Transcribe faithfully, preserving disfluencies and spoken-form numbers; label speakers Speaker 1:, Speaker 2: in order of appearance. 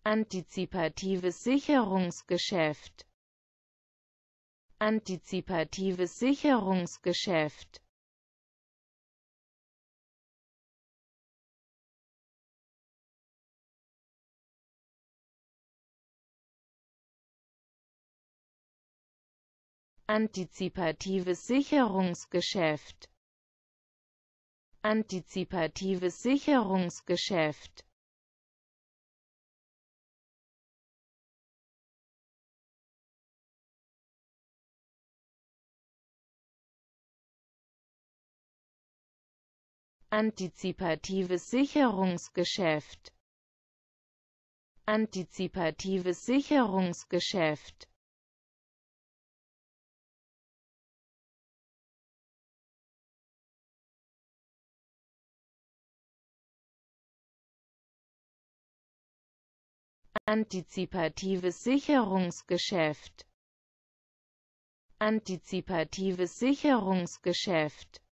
Speaker 1: antizipatives Sicherungsgeschäft, antizipatives Sicherungsgeschäft, antizipatives Sicherungsgeschäft, antizipatives Sicherungsgeschäft, antizipatives Sicherungsgeschäft, antizipatives Sicherungsgeschäft, antizipatives Sicherungsgeschäft, antizipatives Sicherungsgeschäft,